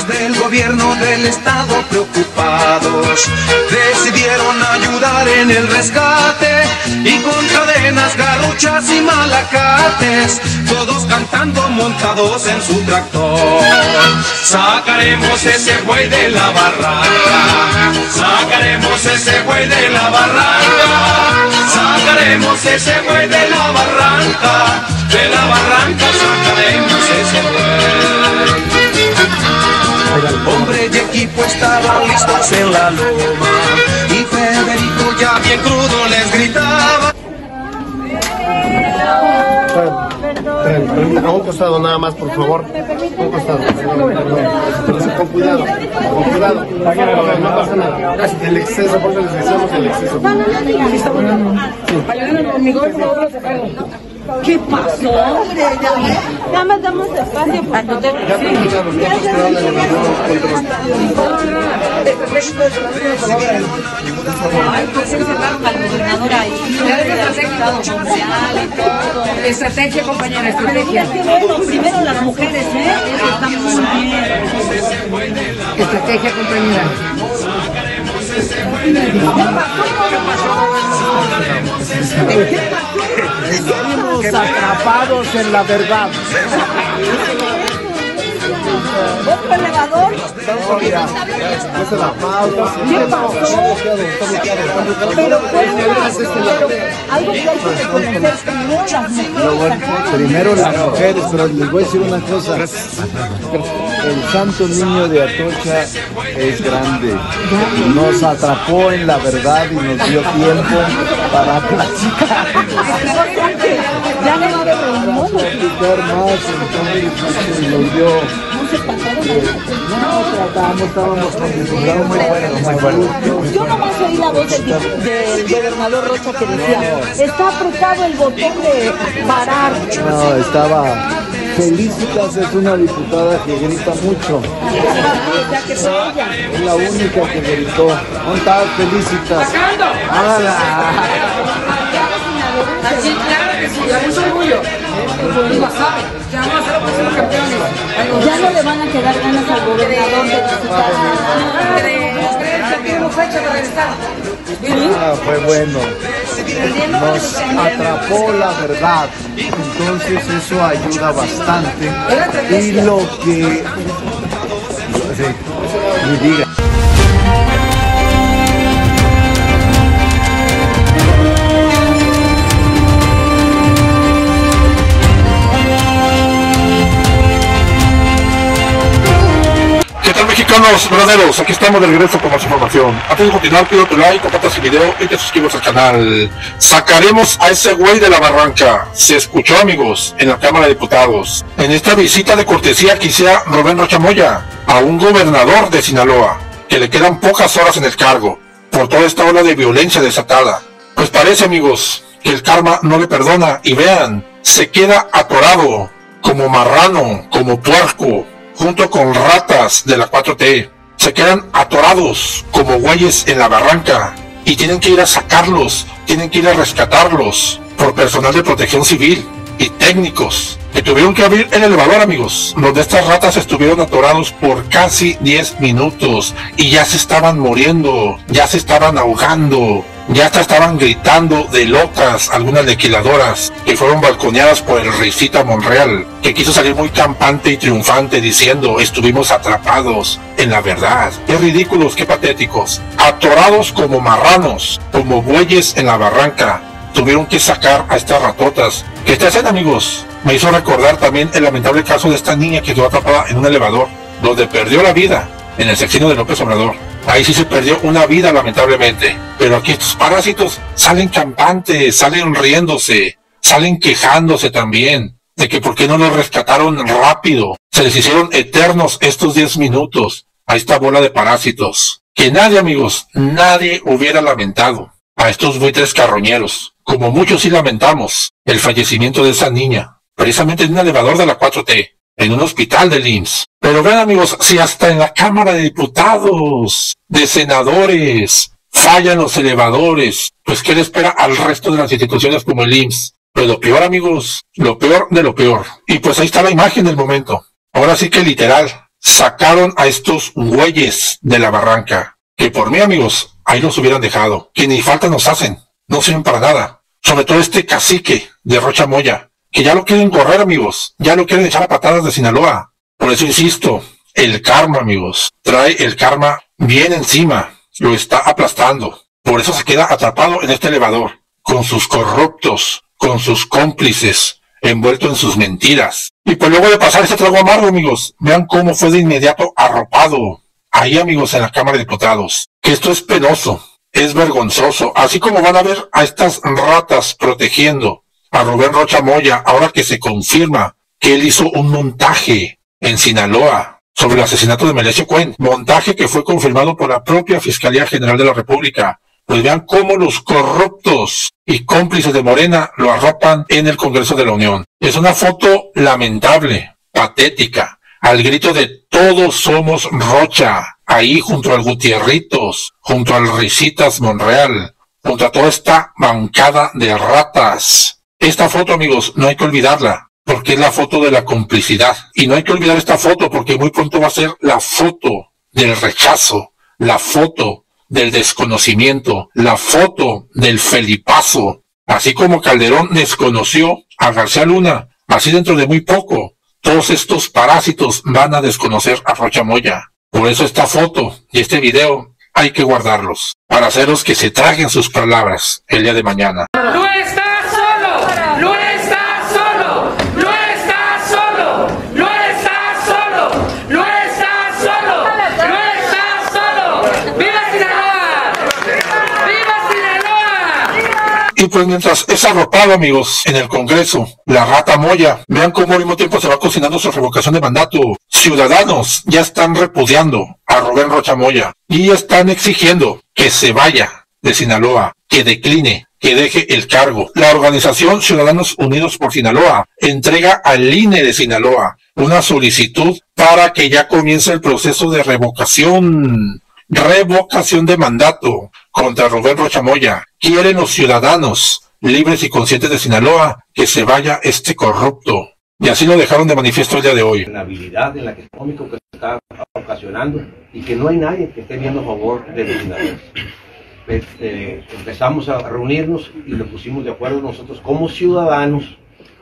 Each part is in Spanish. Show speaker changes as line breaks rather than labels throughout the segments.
del gobierno del estado preocupados decidieron ayudar en el rescate y con cadenas, garruchas y malacates, todos cantando montados en su tractor. Sacaremos ese güey de la barranca, sacaremos ese güey de la barranca, sacaremos ese güey de la barranca, sacaremos ese güey. Hombre y equipo estaban listos en la loma y Federico ya bien crudo les gritaba.
A un costado nada más, por favor. A un costado. Con cuidado, con cuidado. No pasa nada. El exceso, por eso les decíamos el exceso.
¿Qué pasó, hombre? Ya más damos espacio para poder...
Ya terminaron los tiempos que hablan de
Ay, pues encerraron al gobernador ahí, social y todo.
Estrategia, compañera, estrategia.
Bueno, primero las mujeres, eso está muy bien.
Estrategia, compañera.
Estamos atrapados en la verdad.
¿Otro elevador?
No, mira, no se la pausa.
¿Qué pasó? Pero algo que hay que reconocer primero las mujeres.
Primero las mujeres, pero les voy a decir una cosa. El santo niño de Atocha es grande. Nos atrapó en la verdad y nos dio tiempo para platicar.
Ya no va a haber reunión.
Platicar más, entonces nos dio... No, tratamos, estábamos acostumbrados muy buenos.
Yo nomás oí la voz del gobernador Rocha que decía, está apretado el botón de parar.
No, estaba... Felicitas es una diputada que grita mucho. Es la única que gritó. ¿Dónde estás, Felicitas? ¡Hágala!
Así, claro que sí, da mucho orgullo. Ya vamos a ser los próximos campeones.
Ya no le van a quedar ganas al gobernador de visitar.
Tenemos fecha para estar.
Fue bueno. Nos atrapó la verdad. Entonces eso ayuda bastante. Y lo que... Sí, y diga.
Mexicanos verdaderos, aquí estamos de regreso con más información. Antes de continuar, pido tu like, compartas el video y te suscribas al canal. Sacaremos a ese güey de la barranca. Se escuchó, amigos, en la Cámara de Diputados. En esta visita de cortesía que hiciera Rubén Rocha Moya a un gobernador de Sinaloa, que le quedan pocas horas en el cargo, por toda esta ola de violencia desatada. Pues parece, amigos, que el karma no le perdona, y vean, se queda atorado, como marrano, como puerco, junto con ratas de la 4T, se quedan atorados como güeyes en la barranca y tienen que ir a sacarlos, tienen que ir a rescatarlos por personal de protección civil y técnicos que tuvieron que abrir el elevador, amigos, donde estas ratas estuvieron atorados por casi 10 minutos y ya se estaban muriendo, ya se estaban ahogando. Ya hasta estaban gritando de locas algunas legisladoras que fueron balconeadas por el Risita Monreal, que quiso salir muy campante y triunfante diciendo estuvimos atrapados en la verdad. Qué ridículos, qué patéticos. Atorados como marranos, como bueyes en la barranca. Tuvieron que sacar a estas ratotas. Que esta escena, amigos, me hizo recordar también el lamentable caso de esta niña que quedó atrapada en un elevador, donde perdió la vida en el sexenio de López Obrador. Ahí sí se perdió una vida, lamentablemente. Pero aquí estos parásitos salen campantes, salen riéndose, salen quejándose también de que por qué no los rescataron rápido. Se les hicieron eternos estos 10 minutos a esta bola de parásitos. Que nadie, amigos, nadie hubiera lamentado a estos buitres carroñeros. Como muchos sí lamentamos el fallecimiento de esa niña, precisamente en un elevador de la 4T. En un hospital del IMSS. Pero vean, amigos, si hasta en la Cámara de Diputados, de senadores, fallan los elevadores, pues ¿qué le espera al resto de las instituciones como el IMSS? Pues lo peor, amigos, lo peor de lo peor. Y pues ahí está la imagen del momento. Ahora sí que literal, sacaron a estos güeyes de la barranca, que por mí, amigos, ahí los hubieran dejado, que ni falta nos hacen, no sirven para nada. Sobre todo este cacique de Rocha Moya, que ya lo quieren correr, amigos, ya lo quieren echar a patadas de Sinaloa. Por eso insisto, el karma, amigos, trae el karma bien encima, lo está aplastando. Por eso se queda atrapado en este elevador, con sus corruptos, con sus cómplices, envuelto en sus mentiras. Y pues luego de pasar ese trago amargo, amigos, vean cómo fue de inmediato arropado. Ahí, amigos, en la Cámara de Diputados. Que esto es penoso, es vergonzoso. Así como van a ver a estas ratas protegiendo a Rubén Rocha Moya, ahora que se confirma que él hizo un montaje en Sinaloa sobre el asesinato de Melesio Cuen. Montaje que fue confirmado por la propia Fiscalía General de la República. Pues vean cómo los corruptos y cómplices de Morena lo arropan en el Congreso de la Unión. Es una foto lamentable, patética, al grito de todos somos Rocha, ahí junto al Gutierritos, junto al Risitas Monreal, junto a toda esta bancada de ratas. Esta foto, amigos, no hay que olvidarla, porque es la foto de la complicidad. Y no hay que olvidar esta foto, porque muy pronto va a ser la foto del rechazo, la foto del desconocimiento, la foto del felipazo. Así como Calderón desconoció a García Luna, así dentro de muy poco, todos estos parásitos van a desconocer a Rocha Moya. Por eso esta foto y este video hay que guardarlos, para hacerlos que se traguen sus palabras el día de mañana.
¡No estás solo! ¡No estás solo! ¡No estás solo! ¡No estás solo! ¡No estás solo! ¡No estás solo! ¡Viva Sinaloa! ¡Viva Sinaloa!
Y pues mientras es arropado, amigos, en el Congreso, la rata Moya, vean cómo al mismo tiempo se va cocinando su revocación de mandato. Ciudadanos ya están repudiando a Rubén Rocha Moya y están exigiendo que se vaya de Sinaloa, que decline, que deje el cargo. La organización Ciudadanos Unidos por Sinaloa entrega al INE de Sinaloa una solicitud para que ya comience el proceso de revocación de mandato contra Rubén Rocha Moya. Quieren los ciudadanos libres y conscientes de Sinaloa que se vaya este corrupto. Y así lo dejaron de manifiesto el día de hoy.
La habilidad en la que está ocasionando y que no hay nadie que esté viendo a favor de los sinaloenses. Empezamos a reunirnos y nos pusimos de acuerdo nosotros como ciudadanos,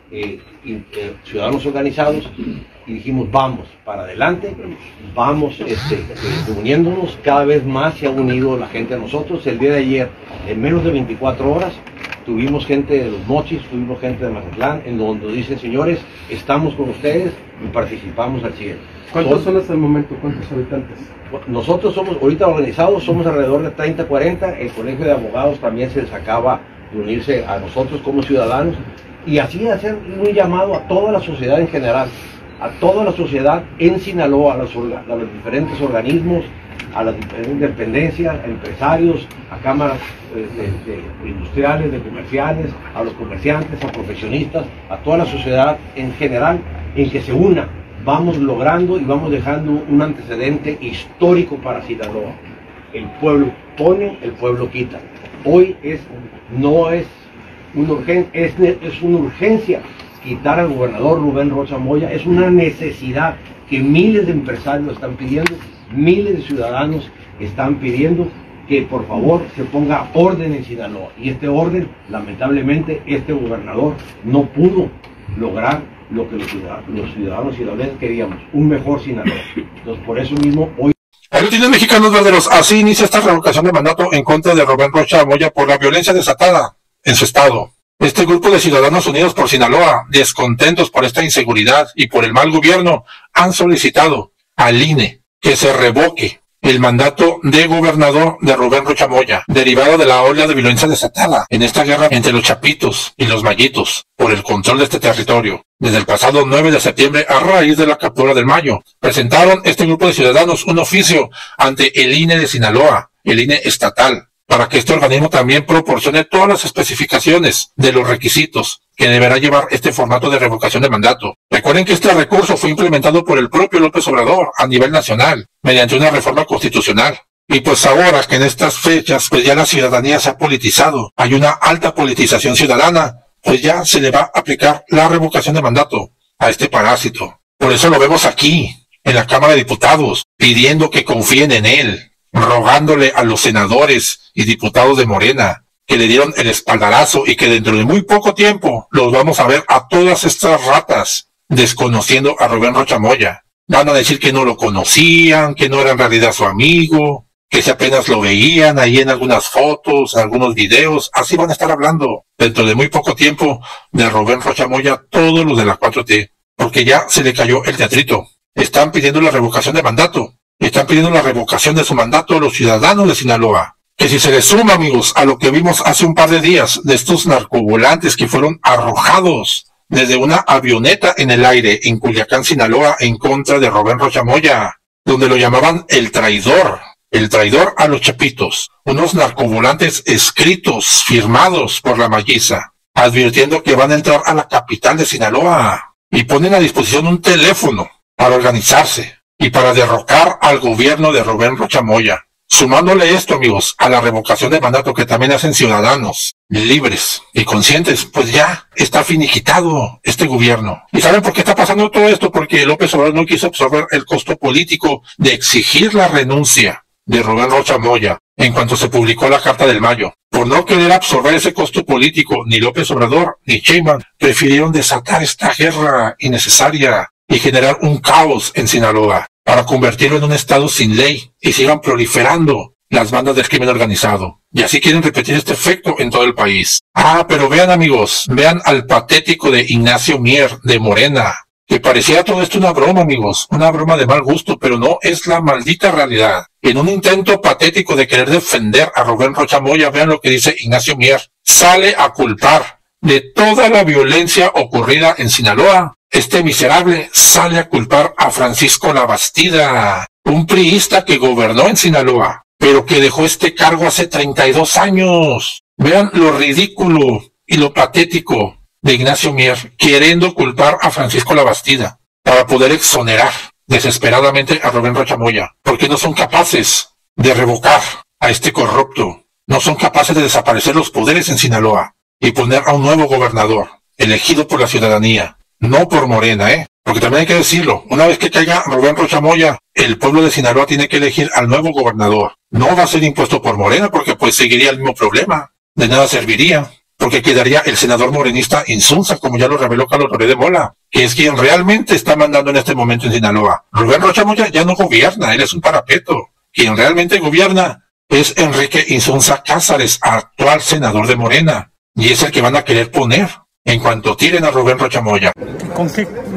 ciudadanos organizados, y dijimos vamos para adelante, vamos reuniéndonos. Cada vez más se ha unido la gente a nosotros. El día de ayer, en menos de 24 horas, tuvimos gente de Los Mochis, tuvimos gente de Mazatlán, en donde dicen, señores, estamos con ustedes y participamos al 100.
¿Cuántos son hasta el momento? ¿Cuántos habitantes?
Nosotros somos, ahorita organizados, somos alrededor de 30, 40. El Colegio de Abogados también se les acaba de unirse a nosotros como ciudadanos. Y así hacer un llamado a toda la sociedad en general, a toda la sociedad en Sinaloa, a los diferentes organismos, a las diferentes dependencias, a empresarios, a cámaras de industriales, de comerciales, a los comerciantes, a profesionistas, a toda la sociedad en general, en que se una. Vamos logrando y vamos dejando un antecedente histórico para Sinaloa. El pueblo pone, el pueblo quita. Hoy no es una urgencia, es una urgencia quitar al gobernador Rubén Rocha Moya. Es una necesidad que miles de empresarios están pidiendo, miles de ciudadanos están pidiendo que por favor se ponga orden en Sinaloa. Y este orden, lamentablemente, este gobernador no pudo lograr lo que los ciudadanos sinaloenses queríamos, un mejor Sinaloa. Entonces, por eso mismo, hoy...
Aglutinantes Mexicanos Verdaderos, así inicia esta revocación de mandato en contra de Rubén Rocha Moya por la violencia desatada en su estado. Este grupo de Ciudadanos Unidos por Sinaloa, descontentos por esta inseguridad y por el mal gobierno, han solicitado al INE que se revoque el mandato de gobernador de Rubén Rocha Moya, derivado de la ola de violencia desatada en esta guerra entre los chapitos y los mayitos por el control de este territorio. Desde el pasado 9 de septiembre, a raíz de la captura del Mayo, presentaron este grupo de ciudadanos un oficio ante el INE de Sinaloa, el INE estatal, para que este organismo también proporcione todas las especificaciones de los requisitos que deberá llevar este formato de revocación de mandato. Recuerden que este recurso fue implementado por el propio López Obrador a nivel nacional, mediante una reforma constitucional. Y pues ahora que en estas fechas, pues ya la ciudadanía se ha politizado, hay una alta politización ciudadana, pues ya se le va a aplicar la revocación de mandato a este parásito. Por eso lo vemos aquí, en la Cámara de Diputados, pidiendo que confíen en él, rogándole a los senadores y diputados de Morena que le dieron el espaldarazo y que dentro de muy poco tiempo los vamos a ver a todas estas ratas desconociendo a Rubén Rocha Moya. Van a decir que no lo conocían, que no era en realidad su amigo, que si apenas lo veían ahí en algunas fotos, en algunos videos. Así van a estar hablando dentro de muy poco tiempo de Rubén Rocha Moya todos los de la 4T, porque ya se le cayó el teatrito. Están pidiendo la revocación de mandato, están pidiendo la revocación de su mandato a los ciudadanos de Sinaloa. Que si se le suma, amigos, a lo que vimos hace un par de días de estos narcovolantes que fueron arrojados desde una avioneta en el aire en Culiacán, Sinaloa, en contra de Rubén Rocha Moya, donde lo llamaban el traidor a los chapitos, unos narcovolantes escritos, firmados por la Malliza, advirtiendo que van a entrar a la capital de Sinaloa y ponen a disposición un teléfono para organizarse y para derrocar al gobierno de Rubén Rocha Moya. Sumándole esto, amigos, a la revocación de mandato que también hacen ciudadanos libres y conscientes, pues ya está finiquitado este gobierno. ¿Y saben por qué está pasando todo esto? Porque López Obrador no quiso absorber el costo político de exigir la renuncia de Rubén Rocha Moya en cuanto se publicó la Carta del Mayo. Por no querer absorber ese costo político, ni López Obrador ni Sheinbaum prefirieron desatar esta guerra innecesaria y generar un caos en Sinaloa, para convertirlo en un estado sin ley y sigan proliferando las bandas del crimen organizado. Y así quieren repetir este efecto en todo el país. Pero vean, amigos, vean al patético de Ignacio Mier, de Morena, que parecía todo esto una broma, amigos, una broma de mal gusto, pero no, es la maldita realidad. En un intento patético de querer defender a Rubén Rocha Moya, vean lo que dice Ignacio Mier. Sale a culpar de toda la violencia ocurrida en Sinaloa. Este miserable sale a culpar a Francisco Labastida, un priista que gobernó en Sinaloa, pero que dejó este cargo hace 32 años. Vean lo ridículo y lo patético de Ignacio Mier, queriendo culpar a Francisco Labastida para poder exonerar desesperadamente a Rubén Rocha Moya, porque no son capaces de revocar a este corrupto, no son capaces de desaparecer los poderes en Sinaloa y poner a un nuevo gobernador, elegido por la ciudadanía. No por Morena, porque también hay que decirlo, una vez que caiga Rubén Rocha Moya, el pueblo de Sinaloa tiene que elegir al nuevo gobernador. No va a ser impuesto por Morena, porque pues seguiría el mismo problema. De nada serviría, porque quedaría el senador morenista Insunza, como ya lo reveló Carlos Loret de Mola, que es quien realmente está mandando en este momento en Sinaloa. Rubén Rocha Moya ya no gobierna, él es un parapeto. Quien realmente gobierna es Enrique Insunza Cázares, actual senador de Morena, y es el que van a querer poner en cuanto tiren a Rubén Rocha Moya.
¿Con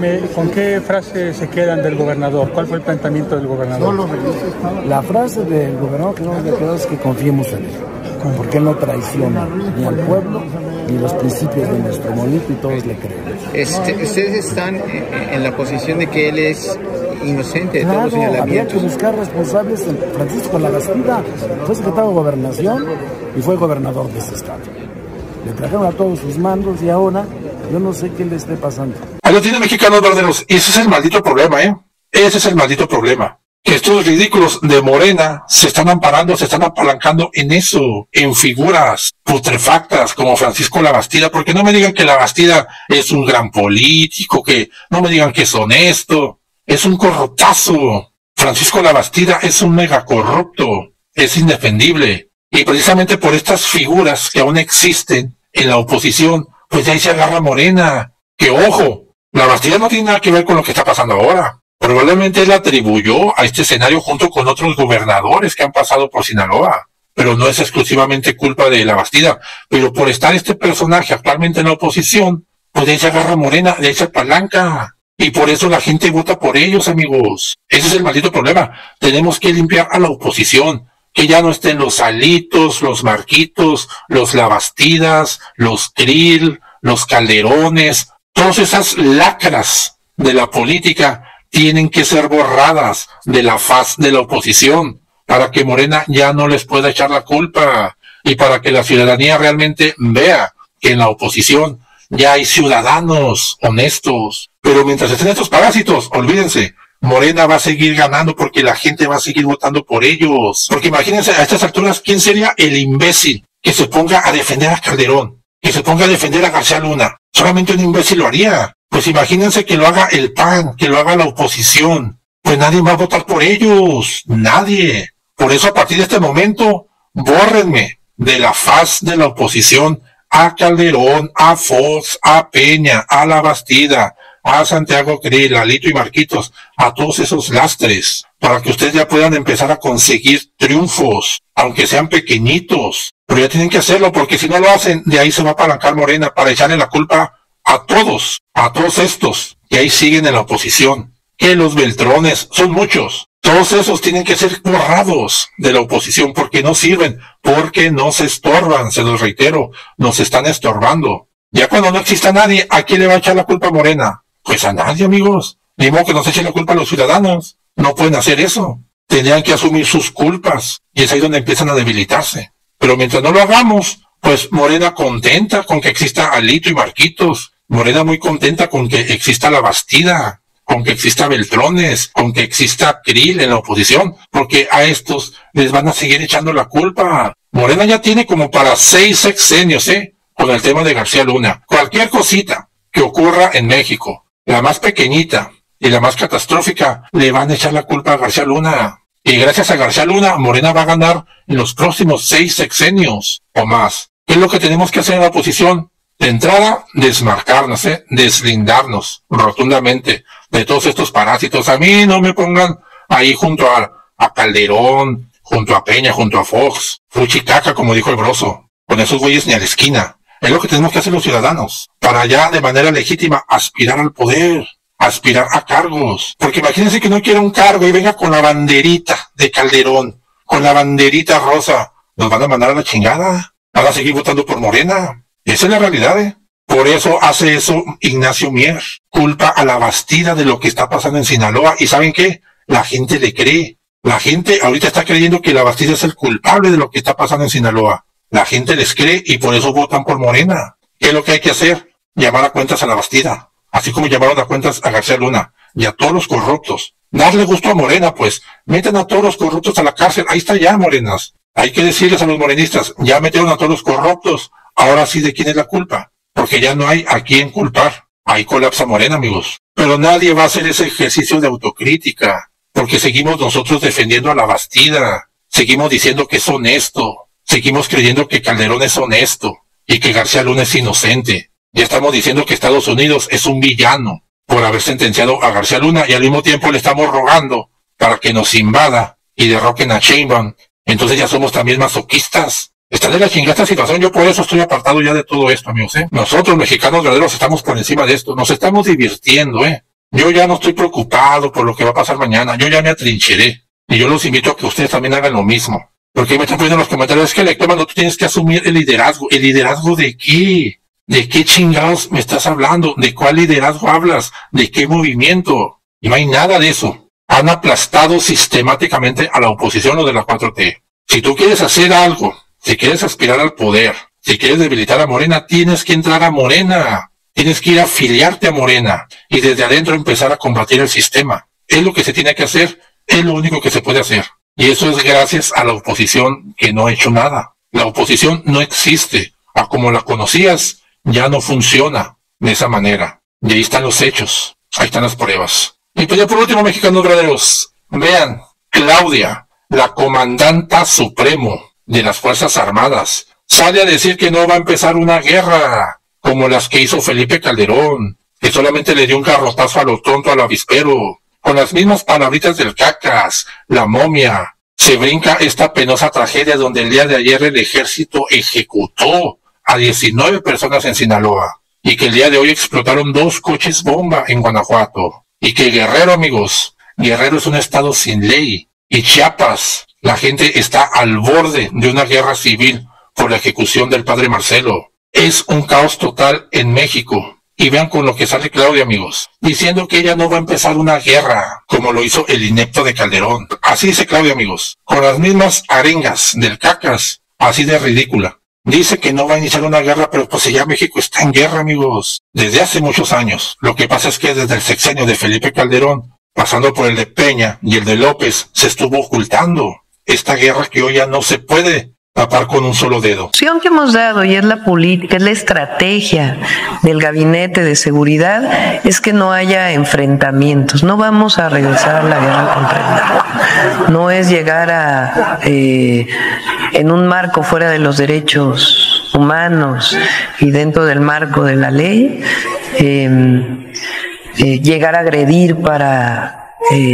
qué frase se quedan del gobernador? ¿Cuál fue el planteamiento del gobernador?
La frase del gobernador que nos quedó es que confiemos en él, porque no traiciona ni al pueblo ni los principios de nuestro movimiento y todos le creemos.
Ustedes están en la posición de que él es inocente de todos los señalamientos.
Había que buscar responsables. Francisco Labastida fue secretario de Gobernación y fue gobernador de ese estado. Le trajeron a todos sus mandos y ahora yo no sé qué le esté pasando.
Ahí lo tienen, mexicanos verdaderos, y ese es el maldito problema, Ese es el maldito problema. Que estos ridículos de Morena se están amparando, se están apalancando en eso, en figuras putrefactas como Francisco Labastida, porque no me digan que Labastida es un gran político, que no me digan que es honesto, es un corruptazo. Francisco Labastida es un mega corrupto, es indefendible. Y precisamente por estas figuras que aún existen en la oposición, pues de ahí se agarra Morena. Que ojo, Labastida no tiene nada que ver con lo que está pasando ahora. Probablemente él atribuyó a este escenario junto con otros gobernadores que han pasado por Sinaloa. Pero no es exclusivamente culpa de Labastida. Pero por estar este personaje actualmente en la oposición, pues de ahí se agarra Morena, de ahí se apalanca. Y por eso la gente vota por ellos, amigos. Ese es el maldito problema. Tenemos que limpiar a la oposición. Que ya no estén los Alitos, los Marquitos, los Labastidas, los Krill, los Calderones. Todas esas lacras de la política tienen que ser borradas de la faz de la oposición para que Morena ya no les pueda echar la culpa y para que la ciudadanía realmente vea que en la oposición ya hay ciudadanos honestos. Pero mientras estén estos parásitos, olvídense, Morena va a seguir ganando porque la gente va a seguir votando por ellos. Porque imagínense a estas alturas, ¿quién sería el imbécil que se ponga a defender a Calderón? Que se ponga a defender a García Luna. Solamente un imbécil lo haría. Pues imagínense que lo haga el PAN, que lo haga la oposición. pues nadie va a votar por ellos, nadie. Por eso a partir de este momento, bórrenme de la faz de la oposición a Calderón, a Fox, a Peña, a La Bastida, a Santiago Krill, a Lito y Marquitos, a todos esos lastres, para que ustedes ya puedan empezar a conseguir triunfos, aunque sean pequeñitos, pero ya tienen que hacerlo, porque si no lo hacen, de ahí se va a apalancar Morena para echarle la culpa a todos estos que ahí siguen en la oposición, que los Beltrones, son muchos, todos esos tienen que ser borrados de la oposición porque no sirven, porque no se estorban, se los reitero, nos están estorbando. Ya cuando no exista nadie, ¿a quién le va a echar la culpa a Morena? Pues a nadie, amigos. Ni modo que nos echen la culpa a los ciudadanos. No pueden hacer eso. Tendrían que asumir sus culpas. Y es ahí donde empiezan a debilitarse. Pero mientras no lo hagamos, pues Morena contenta con que exista Alito y Marquitos. Morena muy contenta con que exista La Bastida, con que exista Beltrones, con que exista Krill en la oposición. Porque a estos les van a seguir echando la culpa. Morena ya tiene como para 6 sexenios, con el tema de García Luna. Cualquier cosita que ocurra en México, la más pequeñita y la más catastrófica, le van a echar la culpa a García Luna. Y gracias a García Luna, Morena va a ganar en los próximos 6 sexenios o más. ¿Qué es lo que tenemos que hacer en la oposición? De entrada, desmarcarnos, deslindarnos rotundamente de todos estos parásitos. A mí no me pongan ahí junto a Calderón, junto a Peña, junto a Fox, fuchicaca, como dijo el Broso. Con esos güeyes ni a la esquina. Es lo que tenemos que hacer los ciudadanos, para ya de manera legítima aspirar al poder, aspirar a cargos. Porque imagínense que no quiera un cargo y venga con la banderita de Calderón, con la banderita rosa. Nos van a mandar a la chingada. Van a seguir votando por Morena. Esa es la realidad, Por eso hace eso Ignacio Mier. Culpa a La Bastida de lo que está pasando en Sinaloa. ¿Y saben qué? La gente le cree. La gente ahorita está creyendo que La Bastida es el culpable de lo que está pasando en Sinaloa. La gente les cree y por eso votan por Morena. ¿Qué es lo que hay que hacer? Llamar a cuentas a La Bastida. Así como llamaron a cuentas a García Luna. Y a todos los corruptos. Darle gusto a Morena, pues. Meten a todos los corruptos a la cárcel. Ahí está ya, morenas. Hay que decirles a los morenistas. Ya metieron a todos los corruptos. Ahora sí, ¿de quién es la culpa? Porque ya no hay a quién culpar. Ahí colapsa Morena, amigos. Pero nadie va a hacer ese ejercicio de autocrítica. Porque seguimos nosotros defendiendo a La Bastida. Seguimos diciendo que es honesto. Seguimos creyendo que Calderón es honesto y que García Luna es inocente. Ya estamos diciendo que Estados Unidos es un villano por haber sentenciado a García Luna y al mismo tiempo le estamos rogando para que nos invada y derroquen a Sheinbaum. Entonces ya somos también masoquistas. Está de la chingada esta situación. Yo por eso estoy apartado ya de todo esto, amigos. Nosotros, mexicanos verdaderos, estamos por encima de esto. Nos estamos divirtiendo, Yo ya no estoy preocupado por lo que va a pasar mañana. Yo ya me atrincheré. Y yo los invito a que ustedes también hagan lo mismo. Porque me están poniendo en los comentarios, es que Lectomano, tú tienes que asumir el liderazgo. ¿El liderazgo de qué? ¿De qué chingados me estás hablando? ¿De cuál liderazgo hablas? ¿De qué movimiento? Y no hay nada de eso. Han aplastado sistemáticamente a la oposición o de la 4T. Si tú quieres hacer algo, si quieres aspirar al poder, si quieres debilitar a Morena, tienes que entrar a Morena. Tienes que ir a afiliarte a Morena y desde adentro empezar a combatir el sistema. Es lo que se tiene que hacer, es lo único que se puede hacer. Y eso es gracias a la oposición que no ha hecho nada. La oposición no existe. A como la conocías, ya no funciona de esa manera. Y ahí están los hechos. Ahí están las pruebas. Y pues ya por último, mexicanos verdaderos, vean, Claudia, la comandanta supremo de las Fuerzas Armadas, sale a decir que no va a empezar una guerra como las que hizo Felipe Calderón, que solamente le dio un garrotazo a lo tonto al avispero. Con las mismas palabritas del Cacas, la momia, se brinca esta penosa tragedia donde el día de ayer el ejército ejecutó a 19 personas en Sinaloa y que el día de hoy explotaron 2 coches bomba en Guanajuato y que Guerrero, amigos, Guerrero es un estado sin ley y Chiapas, la gente está al borde de una guerra civil por la ejecución del padre Marcelo. Es un caos total en México. Y vean con lo que sale Claudia, amigos, diciendo que ella no va a empezar una guerra, como lo hizo el inepto de Calderón. Así dice Claudia, amigos, con las mismas arengas del Cacas, así de ridícula. Dice que no va a iniciar una guerra, pero pues ya México está en guerra, amigos, desde hace muchos años. Lo que pasa es que desde el sexenio de Felipe Calderón, pasando por el de Peña y el de López, se estuvo ocultando esta guerra que hoy ya no se puede tapar con un solo dedo.
La opción que hemos dado, y es la política, es la estrategia del Gabinete de Seguridad, es que no haya enfrentamientos. No vamos a regresar a la guerra contra el narco. No es llegar a, en un marco fuera de los derechos humanos y dentro del marco de la ley, llegar a agredir para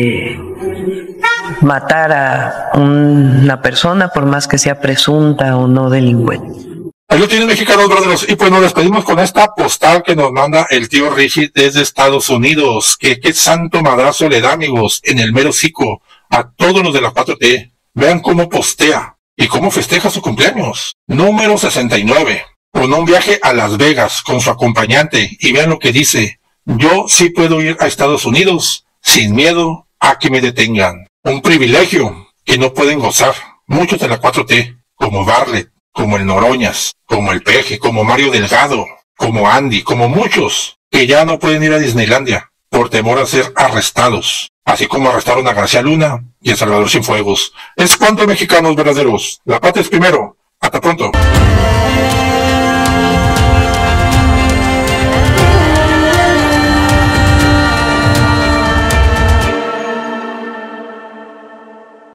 matar a una persona, por más que sea presunta o no delincuente.
Ahí lo tienen, mexicanos verdaderos. Y pues nos despedimos con esta postal que nos manda el tío Richie desde Estados Unidos. Que qué santo madrazo le da, amigos, en el mero hocico a todos los de la 4T. Vean cómo postea y cómo festeja su cumpleaños. Número 69. Con un viaje a Las Vegas con su acompañante. Y vean lo que dice. Yo sí puedo ir a Estados Unidos sin miedo a que me detengan. Un privilegio que no pueden gozar muchos de la 4T, como Bartlett, como el Noroñas, como el Peje, como Mario Delgado, como Andy, como muchos que ya no pueden ir a Disneylandia por temor a ser arrestados, así como arrestaron a García Luna y a Salvador Cienfuegos. Es cuanto, mexicanos verdaderos. La patria es primero. Hasta pronto.